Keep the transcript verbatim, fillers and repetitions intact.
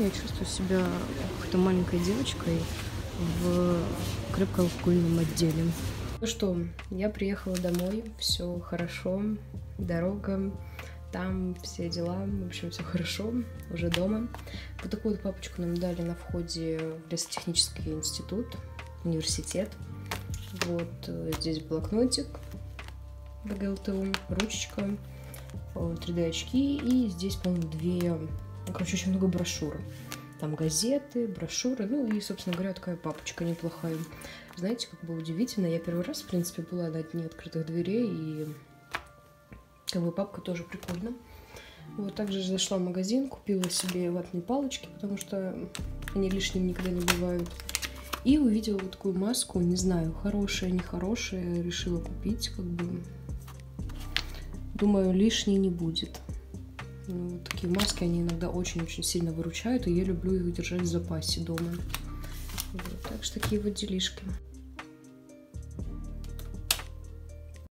я чувствую себя какой-то маленькой девочкой в крепкоалкогольном отделе. Ну что, я приехала домой, все хорошо, дорога, там все дела, в общем, все хорошо, уже дома. Вот такую вот папочку нам дали на входе в лесотехнический институт, университет. Вот здесь блокнотик вэ гэ эл тэ у, ручечка, три дэ очки и здесь, по-моему, две, ну, короче, очень много брошюр. Там газеты, брошюры, ну и, собственно говоря, такая папочка неплохая. Знаете, как бы удивительно, я первый раз, в принципе, была на дне открытых дверей, и как бы папка тоже прикольно. Вот также зашла в магазин, купила себе ватные палочки, потому что они лишними никогда не бывают. И увидела вот такую маску, не знаю, хорошая, нехорошая, решила купить, как бы. Думаю, лишней не будет. Ну, такие маски, они иногда очень-очень сильно выручают, и я люблю их держать в запасе дома. Вот, так что такие вот делишки.